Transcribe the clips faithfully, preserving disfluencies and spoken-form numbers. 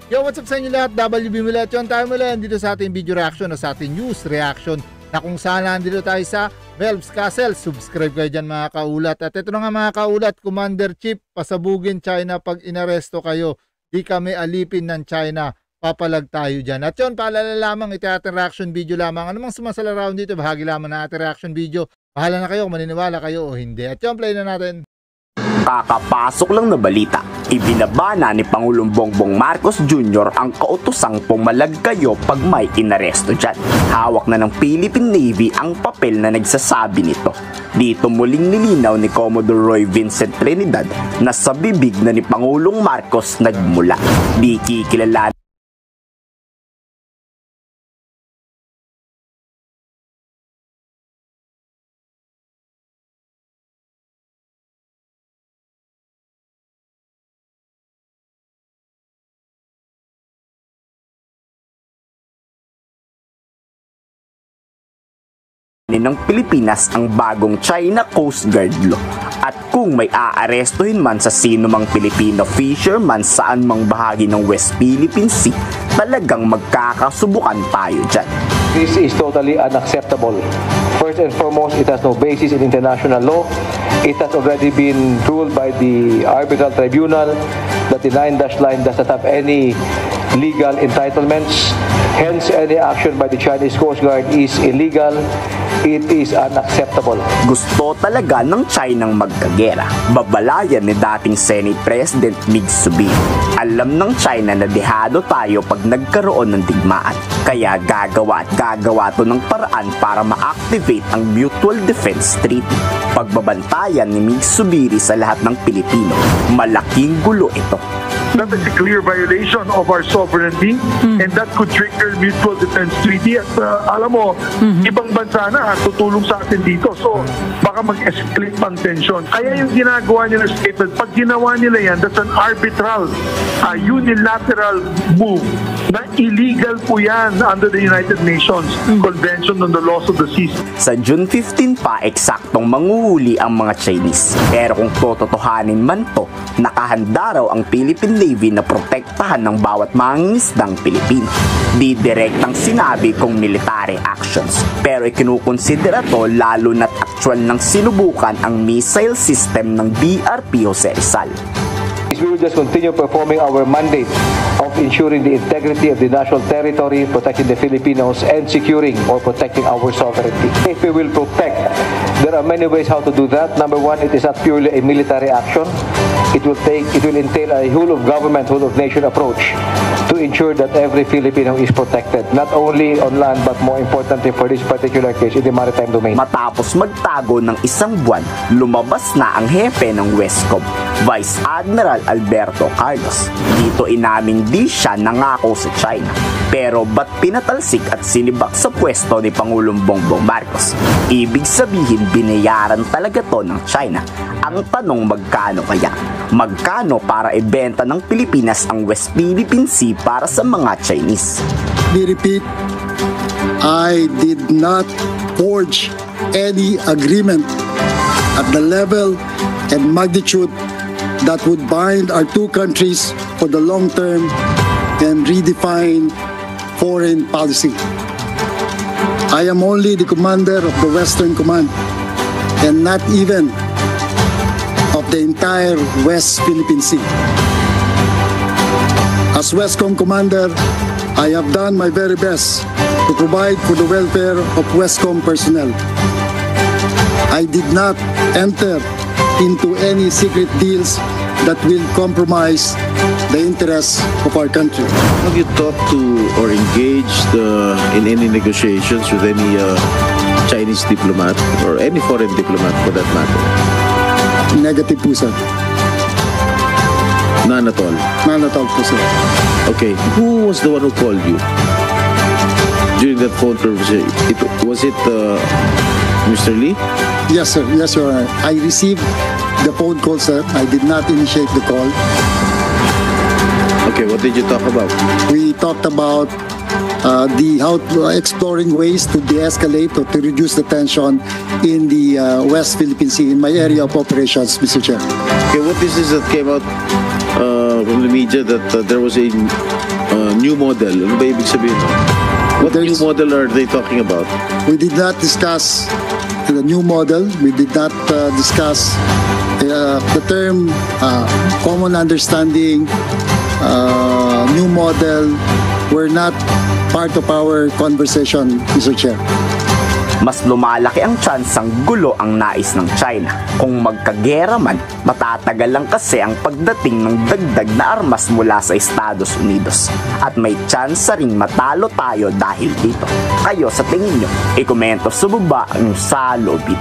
Yo, what's up sa inyo lahat? W B Mulet yun tayo mula dito sa ating video reaction o sa ating news reaction na kung saan nandito tayo sa Velbs Castle. Subscribe kayo dyan mga kaulat. At ito na nga mga kaulat, Commander Chief, pasabugin China pag inaresto kayo. Di kami alipin ng China. Papalag tayo dyan. At yun, paalala lamang, ito ating reaction video lamang. Anumang sumasala round dito, bahagi lamang na ating reaction video. Bahala na kayo kung maniniwala kayo o hindi. At yun, play na natin. Kakapasok lang na balita, ibinabana ni Pangulong Bongbong Marcos Junior ang kautosang pumalag kayo pag may inaresto dyan. Hawak na ng Philippine Navy ang papel na nagsasabi nito. Dito muling nilinaw ni Commodore Roy Vincent Trinidad na sa bibig na ni Pangulong Marcos nagmula. Di kikilala ng Pilipinas ang bagong China Coast Guard Law. At kung may aarestuhin man sa sino mang Filipino fisherman saan mang bahagi ng West Philippine Sea, talagang magkakasubukan tayo dyan. This is totally unacceptable. First and foremost, it has no basis in international law. It has already been ruled by the arbitral tribunal that the nine dash line does not have any legal entitlements. Hence, any action by the Chinese Coast Guard is illegal. It is unacceptable. Gusto talaga ng Chinang magkagera. Babalayan ni dating Senate President Mig Subiri. Alam ng China na dehado tayo pag nagkaroon ng digmaan. Kaya gagawa at gagawa to ng paraan para ma-activate ang Mutual Defense Treaty. Pagbabantayan ni Mig Subiri sa lahat ng Pilipino. Malaking gulo ito. That is a clear violation of our sovereignty mm. and that could trigger Mutual Defense Treaty at uh, alam mo, mm-hmm. ibang bansa na tutulong sa atin dito. So, baka mag-escalate pang tension. Kaya yung ginagawa nila statement, pag ginawa nila yan, that's an arbitral, uh, unilateral move na illegal po yan under the United Nations mm. Convention on the Laws of the Seas. Sa June fifteenth pa, eksaktong manguhuli ang mga Chinese. Pero kung tototohanin man to, nakahanda raw ang Philippine Navy na protektahan ng bawat mangingisdang Pilipino. Di direktang sinabi kung military actions, pero ikinukonsidera to lalo na't actual nang sinubukan ang missile system ng B R P Jose Rizal. We will just continue performing our mandate of ensuring the integrity of the national territory, protecting the Filipinos, and securing or protecting our sovereignty. If we will protect, there are many ways how to do that. Number one, it is not purely a military action. It will take, it will entail a whole of government, whole of nation approach to ensure that every Filipino is protected, not only on land but more importantly for this particular case in the maritime domain. Matapos magtago ng isang buwan, lumabas na ang hepe ng Westcom, Vice Admiral Alberto Carlos. Dito inaming di siya nangako sa China. Pero ba't pinatalsik at sinibak sa pwesto ni Pangulong Bongbong Marcos? Ibig sabihin binayaran talaga to ng China. Ang tanong, magkano kaya? Magkano para ibenta ng Pilipinas ang West Philippine Sea para sa mga Chinese? We repeat, I did not forge any agreement at the level and magnitude that would bind our two countries for the long term and redefine foreign policy. I am only the commander of the Western Command and not even of the entire West Philippine Sea. As Westcom Commander, I have done my very best to provide for the welfare of Westcom personnel. I did not enter into any secret deals that will compromise the interests of our country. Have you talked to or engaged uh, in any negotiations with any uh, Chinese diplomat or any foreign diplomat for that matter? Negative po, sir. None at all? None at all po, sir. Okay, who was the one who called you during that phone conversation? It, was it uh, Mister Lee? Yes, sir. Yes, sir. I received the phone call, sir. I did not initiate the call. Okay, what did you talk about? We talked about uh, the how to, uh, exploring ways to de-escalate or to reduce the tension in the uh, West Philippine Sea, in my area of operations, Mister Chair. Okay, what is this that came out uh, uh, from the media that uh, there was a uh, new model. Ano ba ibig sabihin? What There new is- model are they talking about? We did not discuss the new model. We did not uh, discuss uh, the term uh, common understanding, uh, new model. Were not part of our conversation, Mister Chair. Mas lumalaki ang tsansang gulo ang nais ng China. Kung magkagera man, matatagal lang kasi ang pagdating ng dagdag na armas mula sa Estados Unidos. At may tsansa ring matalo tayo dahil dito. Kayo sa tingin nyo, ikomento sa baba ang salobit.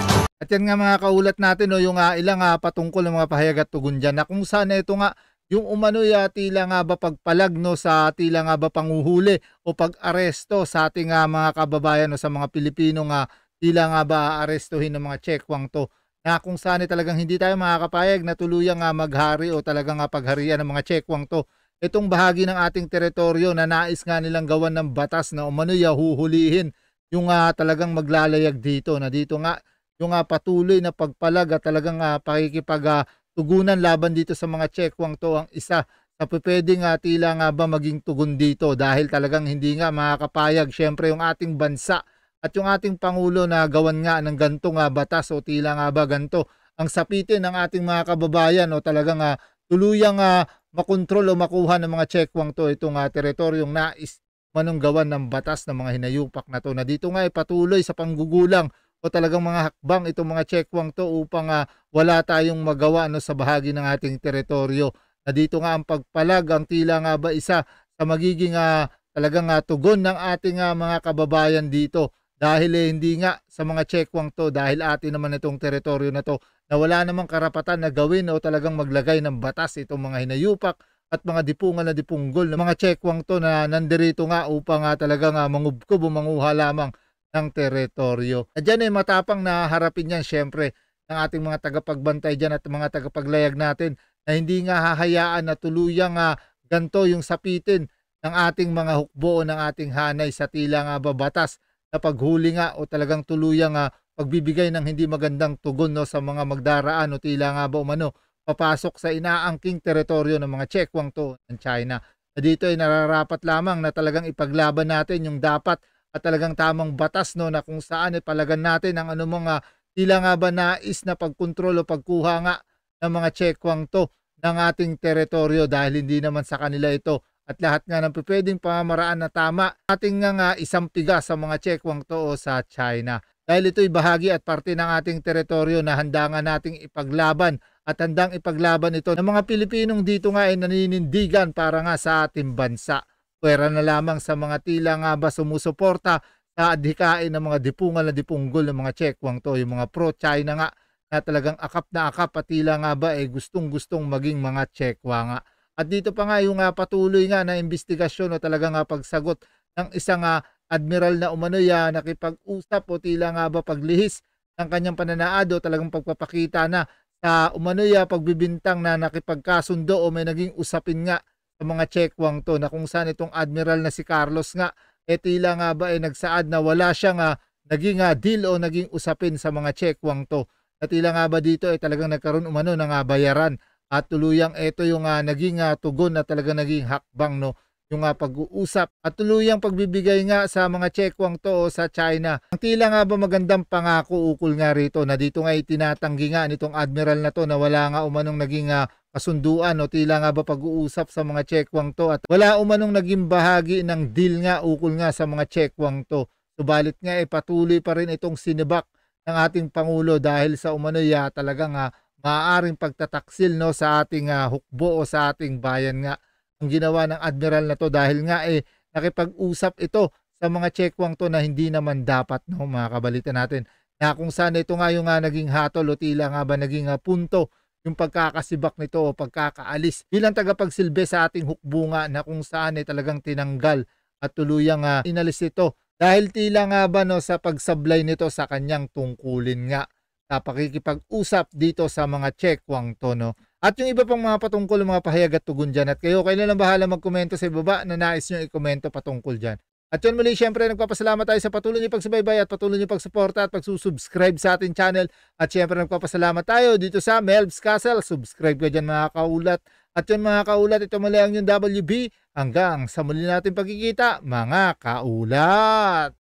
At yan nga mga kaulat natin, no, yung uh, ilang uh, patungkol ng mga pahayag at tugon dyan na kung saan ito nga yung umano ya tila nga ba pagpalag no sa tila nga ba panguhuli o pag-aresto sa ating uh, mga kababayan no sa mga Pilipino nga tila nga ba arestuhin ng mga checkwang to na kung saan eh, talagang hindi tayo makakapayag na tuluyang uh, maghari o talagang uh, pagharian ng mga checkwang to. Itong bahagi ng ating teritoryo na nais nga nilang gawan ng batas na umano ya huhulihin yung uh, talagang maglalayag dito na dito nga yung uh, patuloy na pagpalag at talagang uh, pakikipag uh, tugunan laban dito sa mga checkwang to ang isa sa pwedeng uh, tila nga ba maging tugon dito dahil talagang hindi nga makakapayag syempre yung ating bansa at yung ating Pangulo na gawan nga ng gantong uh, batas o tila nga ba ganto ang sapitin ng ating mga kababayan o talagang uh, tuluyang uh, makontrol o makuha ng mga checkwang to itong uh, teritoryong nais manong gawan ng batas ng mga hinayupak na to na dito nga ay patuloy sa panggugulang o talagang mga hakbang itong mga checkwang to upang uh, wala tayong magawa no, sa bahagi ng ating teritoryo. Na dito nga ang pagpalag, ang tila nga ba isa sa magiging uh, talagang uh, tugon ng ating uh, mga kababayan dito. Dahil eh, hindi nga sa mga checkwang to, dahil atin naman itong teritoryo na to, na wala namang karapatan na gawin o talagang maglagay ng batas itong mga hinayupak at mga dipungan na dipunggol ng mga checkwang to na nandirito nga upang uh, talagang uh, mangubkob o manguha lamang ng teritoryo. At dyan ay matapang na harapin yan syempre ng ating mga tagapagbantay dyan at mga tagapaglayag natin na hindi nga hahayaan na tuluyang uh, ganto yung sapitin ng ating mga hukbo o ng ating hanay sa tila nga babatas na paghuli nga o talagang tuluyang uh, pagbibigay ng hindi magandang tugon no, sa mga magdaraan o tila nga ba umano papasok sa inaangking teritoryo ng mga checkwang to ng China. Na dito ay nararapat lamang na talagang ipaglaban natin yung dapat at talagang tamang batas no na kung saan ipalagan natin ang anumang uh, tila nga ba nais na pagkontrol o pagkuha nga ng mga checkwang to ng ating teritoryo dahil hindi naman sa kanila ito at lahat nga ng pwedeng pamamaraan na tama ating nga, nga isang piga sa mga checkwang to o sa China. Dahil ito'y bahagi at parte ng ating teritoryo na handa nga nating ipaglaban at handang ipaglaban ito ng mga Pilipinong dito nga ay naninindigan para nga sa ating bansa. Pwera na lamang sa mga tila nga ba sumusuporta sa adhikain ng mga dipungal na dipunggol ng mga checkwang to, yung mga pro-China nga na talagang akap na akap at tila nga ba eh gustong-gustong maging mga chekwa nga. At dito pa nga yung uh, patuloy nga na investigasyon o talagang uh, pagsagot ng isang uh, admiral na umano ya nakipag-usap o tila nga ba paglihis ng kanyang pananaad o talagang pagpapakita na sa umano ya pagbibintang na nakipagkasundo o may naging usapin nga sa mga checkwang to na kung saan itong admiral na si Carlos nga eh tila nga ba eh nagsaad na wala siyang uh, naging uh, deal o naging usapin sa mga checkwang to. At tila nga ba dito eh talagang nagkaroon umano ng uh, bayaran at tuluyang ito yung uh, naging uh, tugon na talagang naging hakbang no yung uh, pag-uusap at tuluyang pagbibigay nga sa mga checkwang to o sa China. Ang tila nga ba magandang pangako ukol nga rito na dito nga itinatanggi nga nitong admiral na to na wala nga umanong naging uh, kasunduan o tila nga ba pag-uusap sa mga checkwang to at wala umanong naging bahagi ng deal nga ukol nga sa mga checkwang to. Subalit nga eh patuloy pa rin itong sinibak ng ating Pangulo dahil sa umano ya talagang uh, maaaring pagtataksil no sa ating uh, hukbo o sa ating bayan nga ang ginawa ng admiral na to dahil nga eh nakipag-usap ito sa mga checkwang to na hindi naman dapat no mga kabalita natin na kung saan ito nga yung uh, naging hatol o tila nga ba naging uh, punto yung pagkakasibak nito o pagkakaalis bilang tagapagsilbi sa ating hukbo nga na kung saan eh talagang tinanggal at tuluyang uh, inalis ito dahil tila nga ba no sa pagsablay nito sa kanyang tungkulin nga sa pakikipag-usap dito sa mga checkwang to no. At yung iba pang mga patungkol mga pahayag at tugon dyan at kayo kailan lang bahala magkomento sa ibaba na nais nyo i-komento patungkol dyan. At yun muli, syempre, nagpapasalamat tayo sa patuloy niyo pagsubaybay at patuloy niyo pagsuporta at pagsusubscribe sa ating channel. At syempre, nagpapasalamat tayo dito sa Melv's Castle. Subscribe ka dyan mga kaulat. At yun mga kaulat, ito muli ang yung W B. Hanggang sa muli natin pagkikita, mga kaulat.